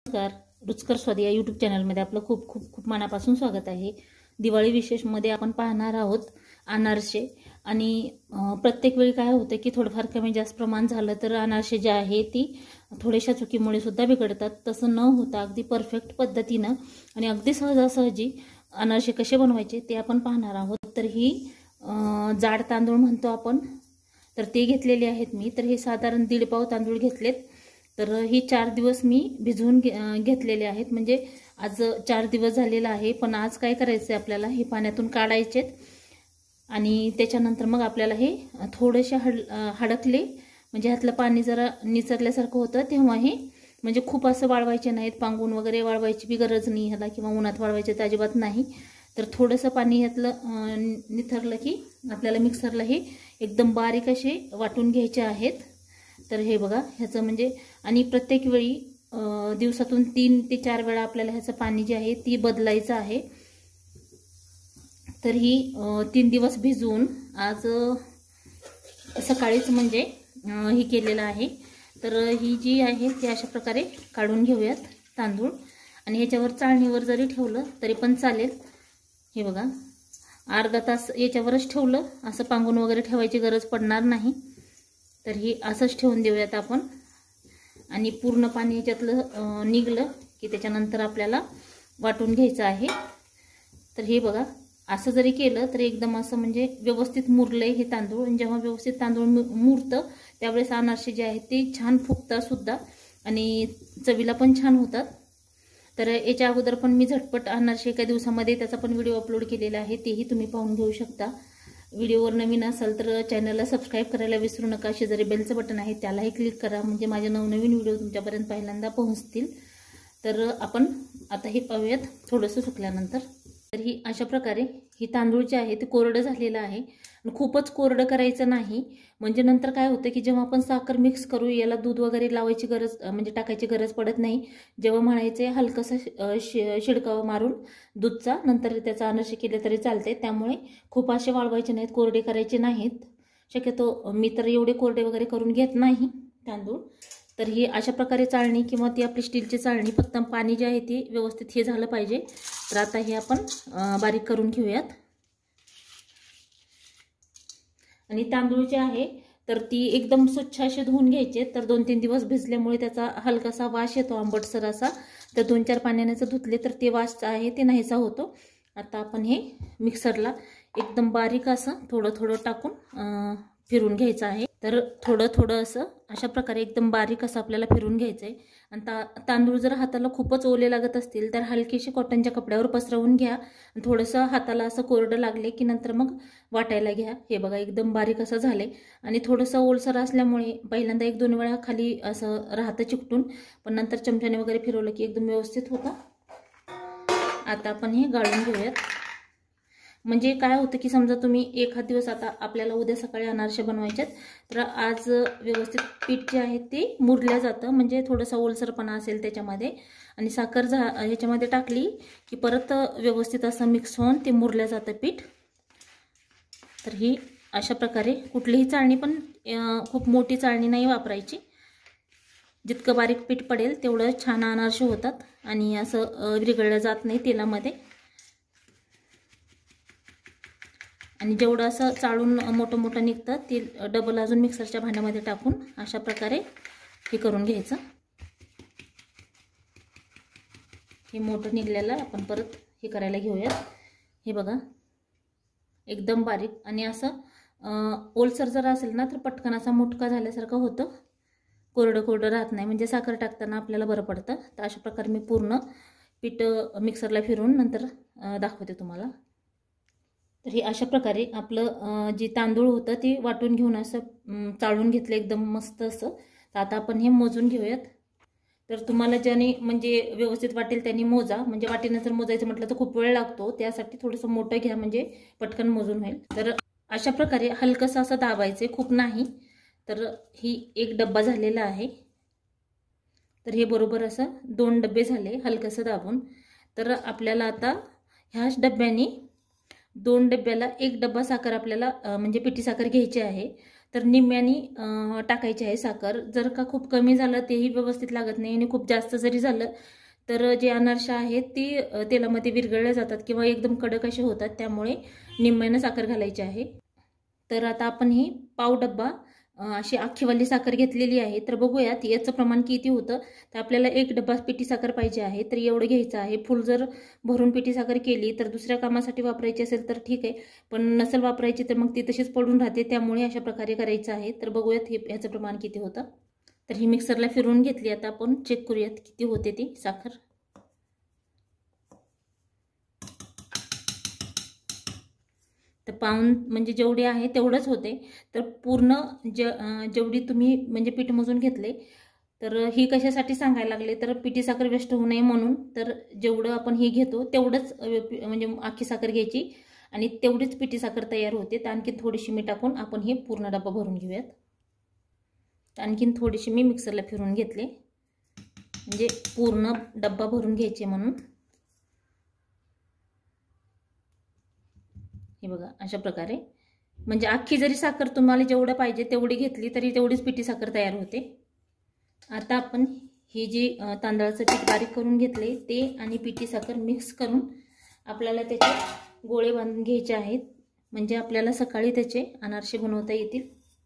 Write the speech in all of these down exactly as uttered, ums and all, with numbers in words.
नमस्कार, रुचकर स्वाद या यूट्यूब चॅनलमध्ये आपलं खूप खूप खूप मनापासून स्वागत आहे। दिवाळी विशेषमध्ये आपण पाहणार आहोत अनारसे। आणि प्रत्येक वेळी काय होतं की थोडंफार कमी जास्त प्रमाण झालं तर अनारसे जे आहे ती थोड्याशा चुकीमुळे सुद्धा बिघडतात। तसं न होता अगदी परफेक्ट पद्धतीने आणि अगदी सहजासहजी अनारसे कसे बनवायचे ते आपण पाहणार आहोत। तर ही जाड तांदूळ म्हणतो आपण, तर ते घेतलेले आहेत मी। तर हे साधारण दीड पाव तांदूळ घेतलेत। तर ही चार दिवस मी भिजवून घेतलेले आहेत, म्हणजे आज चार दिवस झालेला आहे। पण आज काय करायचं आहे आपल्याला, हे पाण्यातून काढायचे आणि त्याच्यानंतर मग आपल्याला हे थोडेसे हड हडकले म्हणजे ह्यातलं पाणी जरा निचरल्यासारखं होतं तेव्हा हे, म्हणजे खूप असं वाळवायचे नाहीत, पांगून वगैरे वाळवायची बी गरज नाही ह्याला, किंवा उन्हात वाळवायचे तर अजिबात नाही। तर थोडंसं पाणी ह्यातलं निथरलं की आपल्याला मिक्सरला हे एकदम बारीक असे वाटून घ्यायचे आहेत। तर हे बघा ह्याचं म्हणजे, आणि प्रत्येक वेळी दिवसातून तीन ते चार वेळा आपल्याला ह्याचं पाणी जे आहे ती बदलायचं आहे। तर ही तीन दिवस भिजवून आज सकाळीच म्हणजे ही केलेलं आहे। तर ही जी आहे ती अशा प्रकारे काढून घेऊयात तांदूळ, आणि ह्याच्यावर चाळणीवर जरी ठेवलं तरी पण चालेल। हे बघा अर्धा तास याच्यावरच ठेवलं, असं पांगून वगैरे ठेवायची गरज पडणार नाही। तर ही असंच ठेवून देऊयात आपण, आणि पूर्ण पाणी याच्यातलं निघलं की त्याच्यानंतर आपल्याला वाटून घ्यायचं आहे। तर हे बघा असं जरी केलं तर एकदम असं म्हणजे व्यवस्थित मुरलंय हे तांदूळ, आणि जेव्हा व्यवस्थित तांदूळ मुरतं त्यावेळेस अनारसे जे आहेत ते छान फुगतात सुद्धा आणि चवीला पण छान होतात। तर याच्या अगोदर पण मी झटपट अनारसे एका दिवसामध्ये त्याचा पण व्हिडिओ अपलोड केलेला आहे, तेही तुम्ही पाहून घेऊ शकता। व्हिडिओवर नवीन असाल तर चॅनलला सबस्क्राईब करायला विसरू नका। शेजारी बेलचं बटन आहे त्यालाही क्लिक करा, म्हणजे माझे नवनवीन व्हिडिओ तुमच्यापर्यंत पहिल्यांदा पोहोचतील। तर आपण आता हे पाहूयात थोडंसं सुकल्यानंतर। तर ही अशा प्रकारे ही तांदूळ जे आहे ते कोरडं झालेलं आहे, आणि खूपच कोरडं करायचं नाही, म्हणजे नंतर काय होतं की जेव्हा आपण साखर मिक्स करू याला दूध वगैरे लावायची गरज म्हणजे टाकायची गरज पडत नाही। जेव्हा म्हणायचे हलकंसं शिडकावा मारून दूधचा, नंतर त्याचा अनारसे केले तरी चालते। त्यामुळे खूप असे वाळवायचे नाहीत, कोरडे करायचे नाहीत। शक्यतो मी तर एवढे कोरडे वगैरे करून घेत नाही तांदूळ। तर ही अशा प्रकारे चाळणी किंवा ती आपली स्टीलची चाळणी, फक्त पाणी जे आहे ते व्यवस्थित हे झालं पाहिजे। तर आता हे आपण बारीक करून घेऊयात। आणि तांदूळ जे आहे तर ती एकदम स्वच्छ असे धुवून घ्यायचे। तर दोन तीन दिवस भिजल्यामुळे त्याचा हलकासा वास येतो आंबटसर असा, तर दोन चार पाण्याने जर धुतले तर ते वास आहे ते नाहीसा होतो। आता आपण हे मिक्सरला एकदम बारीक असं थोडं थोडं टाकून फिरून घ्यायचं आहे। तर थोडं थोडं असं अशा प्रकारे एकदम बारीक असं आपल्याला फिरून घ्यायचं आहे। आणि ता तांदूळ जर हाताला खूपच ओले लागत असतील तर हलकीशी कॉटनच्या कपड्यावर पसरवून घ्या, थोडंसं हाताला असं कोरडं लागले की नंतर मग वाटायला घ्या। हे बघा एकदम बारीक असं झाले, आणि थोडंसं ओलसर असल्यामुळे पहिल्यांदा एक दोन वेळा खाली असं राहतं चिकटून, पण नंतर चमच्याने वगैरे फिरवलं की एकदम व्यवस्थित होतं। आता आपण हे गाळून घेऊयात। म्हणजे काय होतं की समजा तुम्ही एखाद दिवस, आता आपल्याला उद्या सकाळी अनारसे बनवायचे तर आज व्यवस्थित पीठ जे आहे ते मुरलं जातं, म्हणजे थोडासा ओलसरपणा असेल त्याच्यामध्ये, आणि साखर झा ह्याच्यामध्ये टाकली की परत व्यवस्थित असं मिक्स होऊन ते मुरलं जातं पीठ। तर ही अशा प्रकारे कुठलीही चाळणी, पण खूप मोठी चाळणी नाही वापरायची, जितकं बारीक पीठ पडेल तेवढं छान अनारसे होतात आणि असं विरघळलं जात नाही तेलामध्ये। आणि जेवढं असं चाळून मोठं मोठं निघतं ते डबल अजून मिक्सरच्या भांड्यामध्ये टाकून अशा प्रकारे हे करून घ्यायचं। हे मोठं निघलेलं आपण परत हे करायला घेऊयात। हे बघा एकदम बारीक, आणि असं ओलसर जर असेल ना तर पटकन असा मुटका झाल्यासारखं होतं, कोरडं कोरडं राहत नाही, म्हणजे साखर टाकताना आपल्याला बरं पडतं। तर अशा प्रकारे मी पूर्ण पीठ मिक्सरला फिरून नंतर दाखवते तुम्हाला। तर हे अशा प्रकारे आपलं जे तांदूळ होतं ते वाटून घेऊन असं चाळून घेतलं एकदम मस्त असं। तर आता आपण हे मोजून घेऊयात। तर तुम्हाला ज्याने म्हणजे व्यवस्थित वाटेल त्यांनी मोजा, म्हणजे वाटीनं जर मोजायचं म्हटलं तर खूप वेळ लागतो, त्यासाठी थोडंसं मोठं घ्या म्हणजे पटकन मोजून होईल। तर अशा प्रकारे हलकंसं असं दाबायचं, खूप नाही। तर ही एक डब्बा झालेला आहे, तर हे बरोबर असं दोन डब्बे झाले हलकंसं दाबून। तर आपल्याला आता ह्याच डब्याने दोन डब्याला एक डब्बा साखर आपल्याला म्हणजे पिठी साखर घ्यायची आहे। तर निम्म्यानी टाकायची आहे साखर. जर का खूप कमी झालं तेही व्यवस्थित लागत नाही, आणि खूप जास्त जरी झालं तर जे अनारसे आहेत ती तेलामध्ये विरघळल्या जातात किंवा एकदम कडक असे होतात. त्यामुळे निम्म्यानं साखर घालायची आहे. तर आता आपण ही पाव डब्बा अशी अख्खीवाली साखर घेतलेली आहे. तर बघूयात याचं प्रमाण किती होतं. तर आपल्याला एक डब्बा पिठी साखर पाहिजे आहे, तर एवढं घ्यायचं आहे. फुल जर भरून पिठी साखर केली तर दुसऱ्या कामासाठी वापरायची असेल तर ठीक आहे, पण नसेल वापरायची तर मग ती तशीच पडून राहते. त्यामुळे अशा प्रकारे करायचं आहे. तर बघूयात हे ह्याचं प्रमाण किती होतं. तर ही मिक्सरला फिरवून घेतली. आता आपण चेक करूयात किती होते ती साखर. तर पाऊण म्हणजे जेवढी आहे तेवढंच होते. तर पूर्ण जे जेवढी तुम्ही म्हणजे पीठ मोजून घेतले, तर ही कशासाठी सांगायला लागले तर पिठी साखर वेस्ट होऊ नये म्हणून. तर जेवढं आपण ही घेतो तेवढंच म्हणजे अख्खी साखर घ्यायची आणि तेवढीच पिठी साखर तयार होते. तर आणखीन थोडीशी मी टाकून आपण हे पूर्ण डब्बा भरून घेऊयात. तर आणखीन थोडीशी मी मिक्सरला फिरवून घेतले, म्हणजे पूर्ण डब्बा भरून घ्यायचे म्हणून. हे बघा अशा प्रकारे, म्हणजे अख्खी जरी साखर तुम्हाला जेवढं पाहिजे तेवढी घेतली तरी तेवढीच पिठी साखर तयार होते. आता आपण ही जी तांदळाचं पीठ बारीक करून घेतले ते आणि पिठी साखर मिक्स करून आपल्याला त्याचे गोळे बांधून घ्यायचे आहेत, म्हणजे आपल्याला सकाळी त्याचे अनारसे बनवता येतील.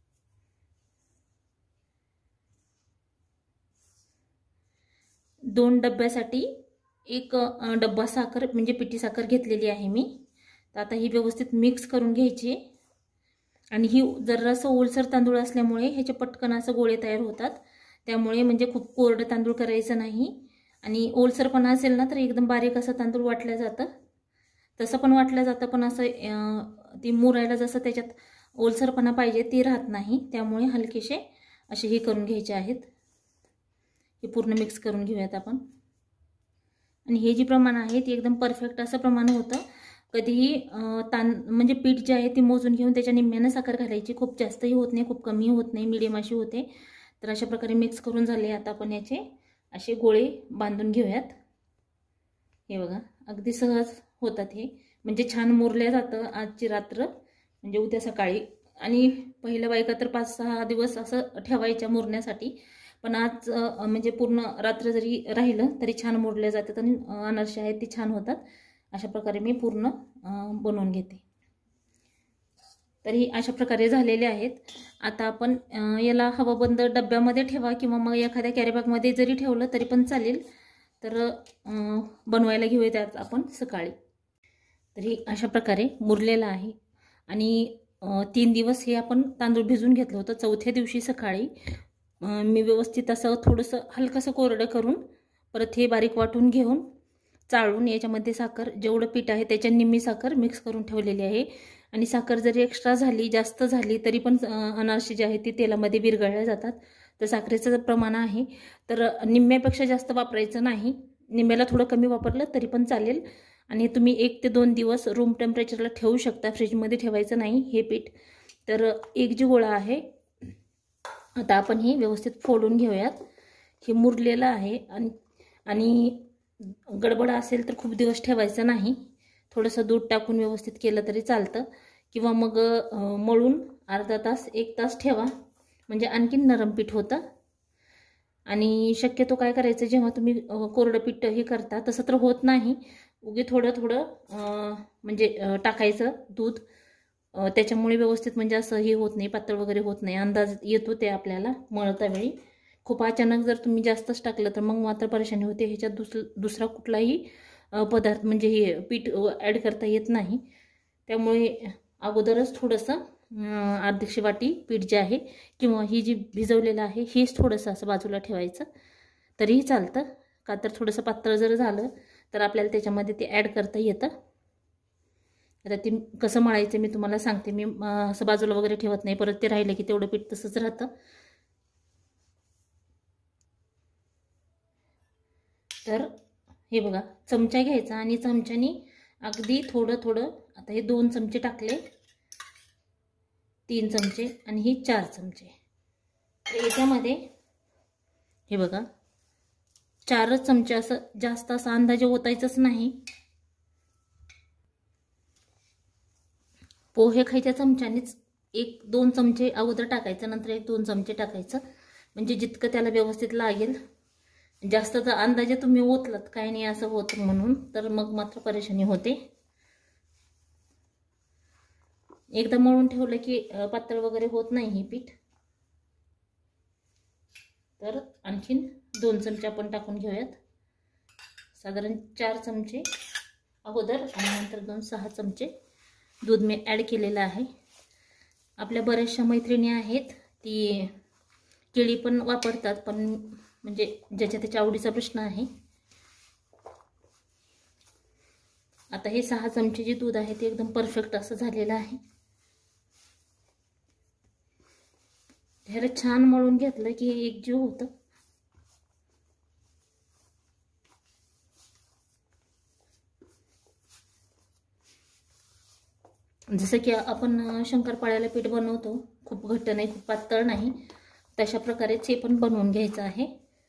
दोन डब्यासाठी एक डब्बा साखर म्हणजे पिठी साखर घेतलेली आहे मी. तर आता ही व्यवस्थित मिक्स करून घ्यायची. आणि ही जरासं ओलसर तांदूळ असल्यामुळे ह्याचे पटकन असं गोळे तयार होतात. त्यामुळे म्हणजे खूप कोरडं तांदूळ करायचं नाही. आणि ओलसरपणा असेल ना तर एकदम बारीक असं तांदूळ वाटलं जातं, तसं पण वाटलं जातं, पण असं ती मुरायला जसं त्याच्यात ओलसरपणा पाहिजे ती राहत नाही. त्यामुळे हलकेसे असे हे करून घ्यायचे आहेत. हे पूर्ण मिक्स करून घेऊयात आपण. आणि हे जे प्रमाण आहे ते एकदम परफेक्ट असं प्रमाण होतं. कधीही तां म्हणजे पीठ जे आहे ते मोजून घेऊन त्याच्या निम्म्यानं साखर घालायची. खूप जास्तही होत नाही, खूप कमी होत नाही, मीडियम अशी होते. तर अशा प्रकारे मिक्स करून झाले. आता आपण याचे असे गोळे बांधून घेऊयात. हे बघा अगदी सहज होतात हे, म्हणजे छान मुरल्या जातं आजची रात्र म्हणजे उद्या सकाळी. आणि पहिल्या बायका तर पाच सहा दिवस असं ठेवायच्या मुरण्यासाठी, पण आज म्हणजे पूर्ण रात्र जरी राहिलं तरी छान मुरल्या जातात आणि अनारसे आहेत ती छान होतात. अशा प्रकारे मी पूर्ण बनवून घेते. तरी अशा प्रकारे झालेले आहेत. आता आपण याला हवाबंद डब्यामध्ये ठेवा किंवा मग एखाद्या कॅरीबॅगमध्ये जरी ठेवलं तरी पण चालेल. तर बनवायला घेऊया त्यात आपण सकाळी. तरी अशा प्रकारे मुरलेला आहे. आणि तीन दिवस हे आपण तांदूळ भिजून घेतलं होतं. चौथ्या दिवशी सकाळी मी व्यवस्थित असं थोडंसं हलकंसं कोरडं करून परत हे बारीक वाटून घेऊन चाळून याच्यामध्ये साखर जेवढं पीठ आहे त्याच्या निम्मी साखर मिक्स करून ठेवलेली आहे. आणि साखर जरी एक्स्ट्रा झाली जास्त झाली तरी पण अनारसे जे आहे ती तेलामध्ये विरघळल्या जातात. तर साखरेचं प्रमाण आहे तर निम्म्यापेक्षा जास्त वापरायचं नाही, निम्म्याला थोडं कमी वापरलं तरी पण चालेल. आणि तुम्ही एक ते दोन दिवस रूम टेम्परेचरला ठेवू शकता, फ्रीजमध्ये ठेवायचं नाही हे पीठ. तर एक जी गोळा आहे आता आपण हे व्यवस्थित फोडून घेऊयात. हे मुरलेलं आहे आणि आणि गडबड असेल तर खूप दिवस ठेवायचं नाही, थोडंसं दूध टाकून व्यवस्थित केलं तरी चालतं. किंवा मग मळून अर्धा तास एक तास ठेवा, म्हणजे आणखीन नरम पीठ होतं. आणि शक्यतो काय करायचं, जेव्हा तुम्ही कोरडं पीठ हे करता तसं तर होत नाही, उगी थोडं थोडं म्हणजे टाकायचं दूध. त्याच्यामुळे व्यवस्थित म्हणजे असं हे होत नाही, पातळ वगैरे होत नाही, अंदाज येतो ते आपल्याला मळता वेळी. खूप अचानक जर तुम्ही जास्तच टाकलं तर मग मात्र परेशानी होते. ह्याच्यात दुस दुसरा कुठलाही पदार्थ म्हणजे हे पीठ ॲड करता येत नाही. त्यामुळे अगोदरच थोडंसं अर्धीशी वाटी पीठ जे आहे किंवा ही जी भिजवलेलं आहे हेच थोडंसं असं बाजूला ठेवायचं तरीही चालतं. का तर थोडंसं पातळ जर झालं तर आपल्याला त्याच्यामध्ये ते ॲड करता येतं. आता ते कसं मळायचं मी तुम्हाला सांगते. मी असं बाजूला वगैरे ठेवत नाही, परत ते राहिलं की तेवढं पीठ तसंच राहतं. तर हे बघा चमचा घ्यायचा आणि चमच्याने अगदी थोडं थोडं, आता हे दोन चमचे टाकले, तीन चमचे आणि ही चार चमचे. तर याच्यामध्ये हे बघा चारच चमचे, असं जास्त असं अंदाजे ओतायचंच नाही. पोहे खायच्या चमच्यानेच एक दोन चमचे अगोदर टाकायचं, नंतर एक दोन चमचे टाकायचं, म्हणजे जितकं त्याला व्यवस्थित लागेल. जास्त तर अंदाजे तुम्ही ओतलात काही नाही असं होत म्हणून तर मग मात्र परेशानी होते. एकदा मळून ठेवलं की पातळ वगैरे होत नाही हे पीठ. तर आणखीन दोन चमचे आपण टाकून घेऊयात. साधारण चार चमचे अगोदर आणि नंतर दोन सहा चमचे दूध मी ॲड केलेलं आहे. आपल्या बऱ्याचशा मैत्रिणी आहेत ती केळी पण वापरतात, पण म्हणजे ज्याच्या त्याच्या आवडीचा प्रश्न आहे. आता हे सहा चमचे जे दूध आहे ते एकदम परफेक्ट असं झालेलं आहे. ह्याला छान मळून घेतलं की हे एकजीव होतं. जसं की आपण शंकरपाळ्याला पीठ बनवतो, खूप घट्ट नाही खूप पातळ नाही, तशा प्रकारेच हे पण बनवून घ्यायचं आहे.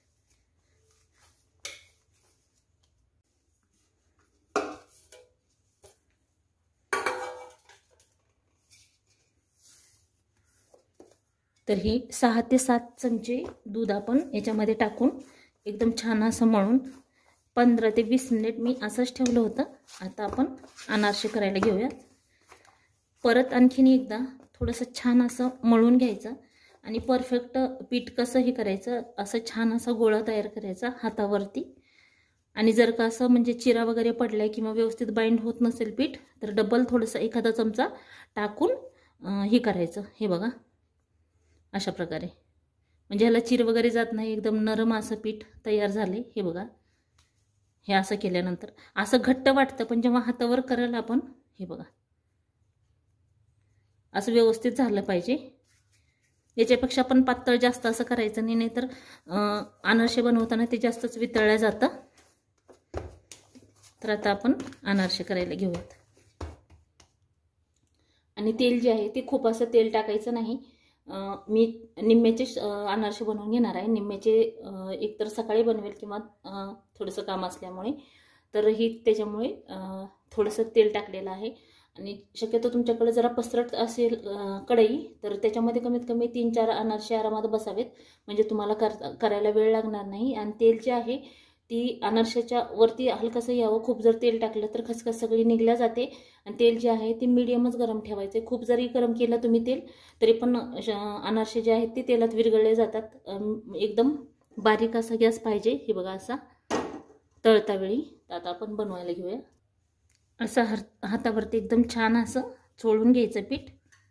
तर ही सहा ते सात चमचे दूध आपण याच्यामध्ये टाकून एकदम छान असं मळून पंधरा ते वीस मिनिट मी असंच ठेवलं होतं. आता आपण अनारसे करायला घेऊयात. परत आणखीन एकदा थोडंसं छान असं मळून घ्यायचं आणि परफेक्ट पीठ कसं हे करायचं, असं छान असा गोळा तयार करायचा हातावरती. आणि जर का असं म्हणजे चिरा वगैरे पडलाय किंवा व्यवस्थित बाइंड होत नसेल पीठ तर डबल थोडंसं एखादा चमचा टाकून हे करायचं. हे बघा अशा प्रकारे, म्हणजे ह्याला चिर वगैरे जात नाही, एकदम नरम असं पीठ तयार झाले. हे बघा, हे असं केल्यानंतर असं घट्ट वाटतं, पण जेव्हा हातावर करायला आपण हे बघा असं व्यवस्थित झालं पाहिजे. याच्यापेक्षा पण पातळ जास्त असं करायचं नाही, नाहीतर अनारसे बनवताना ते जास्तच वितळल्या जातं. तर आता आपण अनारसे करायला घेऊयात. आणि तेल जे आहे ते खूप असं तेल टाकायचं नाही. मी निम्म्याचे अनारसे बनवून घेणार आहे. निम्म्याचे एकतर सकाळी बनवेल किंवा थोडंसं काम असल्यामुळे, तर ही त्याच्यामुळे थोडंसं तेल टाकलेलं आहे. आणि शक्यतो तुमच्याकडे जरा पसरट असेल कढई तर त्याच्यामध्ये कमीत कमी तीन चार अनारसे आरामात बसावेत, म्हणजे तुम्हाला कर करायला वेळ लागणार नाही. आणि तेल जे आहे ती अनारशाच्या वरती हलकंसं यावं. खूप जर तेल टाकलं तर खसखस सगळी निघल्या जाते. आणि तेल जे आहे ते मीडियमच गरम ठेवायचे. खूप जरी गरम केलं तुम्ही तेल तरी पण अनारसे जे आहेत ते तेलात विरघळले जातात. एकदम बारीक असा गॅस पाहिजे. हे बघा असा तळता वेळी. आता आपण बनवायला घेऊया. असं हातावरती एकदम छान असं चोळून घ्यायचं पीठ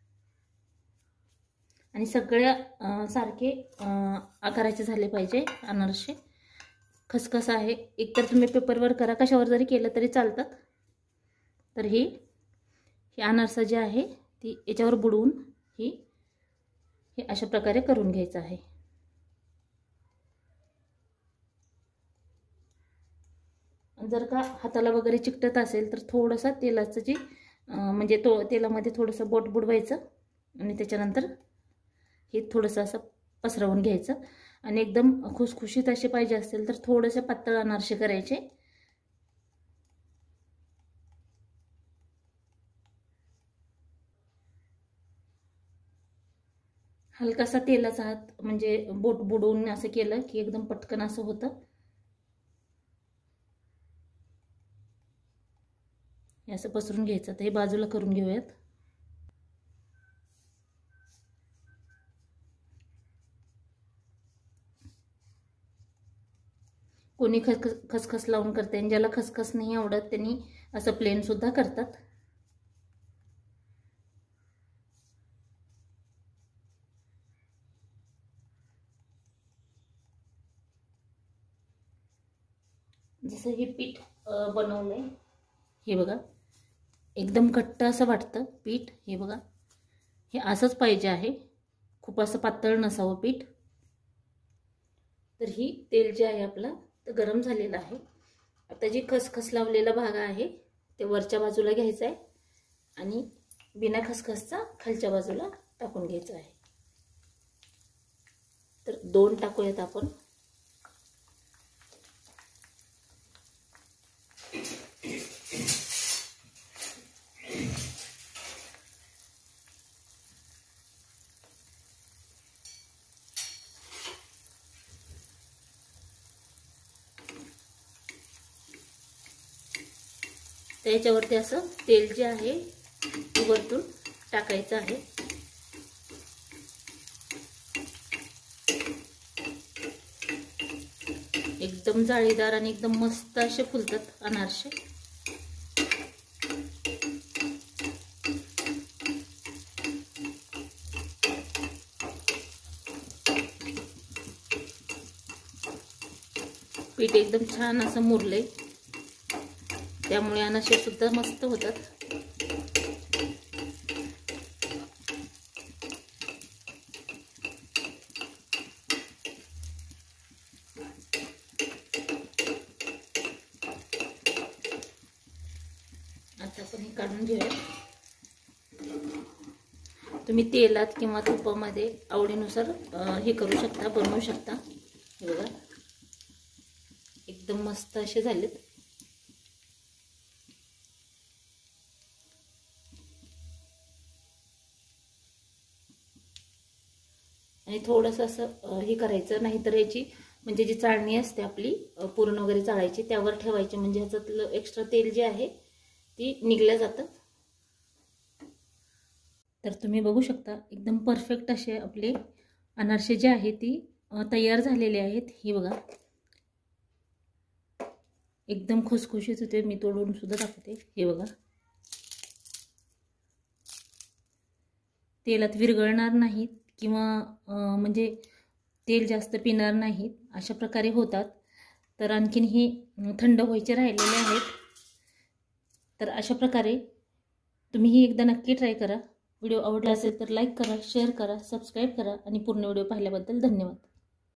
आणि सगळ्या सारखे आकाराचे झाले पाहिजे अनारसे. खसखस आहे एकतर तुम्ही पेपरवर करा, कशावर जरी केलं तरी चालतात. तर ही ही अनारसा जी आहे ती याच्यावर बुडवून ही हे अशा प्रकारे करून घ्यायचं आहे. जर का हाताला वगैरे चिकटत असेल तर थोडंसं तेलाचं जी म्हणजे तो तेलामध्ये थोडंसं बोट बुडवायचं आणि त्याच्यानंतर हे थोडंसं असं पसरवून घ्यायचं. आणि एकदम खुसखुशीत असे पाहिजे असेल तर थोडेसे पातळ अनारसे करायचे. हलकासा तेलाचा हात म्हणजे बोट बुडवून असं केलं की एकदम पटकन असं होतं. हे असं पसरून घ्यायचं. तर हे बाजूला करून घेऊयात. कोणी खसखस खसखस लावून करते आणि ज्याला खसखस नाही आवडत त्यांनी असं प्लेन सुद्धा करतात. जसं हे पीठ बनवलंय हे बघा एकदम घट्ट असं वाटतं पीठ. हे बघा हे असंच पाहिजे आहे, खूप असं पातळ नसावं पीठ. तर ही तेल जे आहे आपलं तर गरम झालेलं आहे. आता जी खसखस लावलेला भाग आहे ते वरच्या बाजूला घ्यायचा आहे आणि बिना खसखसचा खालच्या बाजूला टाकून घ्यायचा आहे. तर दोन टाकूयात आपण. तर याच्यावरती असं तेल जे आहे ते वरतून टाकायचं आहे. एकदम जाळीदार आणि एकदम मस्त असे फुलतात अनारसे. पीठ एकदम छान असं मुरले, त्यामुळे अनारसे सुद्धा मस्त होतात. आता आपण हे काढून घेऊया. तुम्ही तेलात किंवा तुपामध्ये आवडीनुसार हे करू शकता, बनवू शकता. हे बघा एकदम मस्त असे झालेत. आणि थोडंसं असं हे करायचं, नाहीतर याची म्हणजे जी चाळणी असते आपली पुरण वगैरे चाळायची त्यावर ठेवायची, म्हणजे ह्याच्यातलं एक्स्ट्रा तेल जे आहे ती निघलं जातं. तर तुम्ही बघू शकता एकदम परफेक्ट असे आपले अनारसे जे आहे ती तयार झालेले आहेत. हे बघा एकदम खुसखुशीत होते. मी तोडून सुद्धा दाखवते. हे बघा तेलात विरघळणार नाहीत किंवा म्हणजे तेल जास्त पिणार नाहीत, अशा प्रकारे होतात. तर आणखीन हे थंड व्हायचे राहिलेले आहेत. तर अशा प्रकारे तुम्हीही एकदा नक्की ट्राय करा. व्हिडिओ आवडला असेल तर लाईक करा, शेअर करा, सबस्क्राईब करा आणि पूर्ण व्हिडिओ पाहिल्याबद्दल धन्यवाद.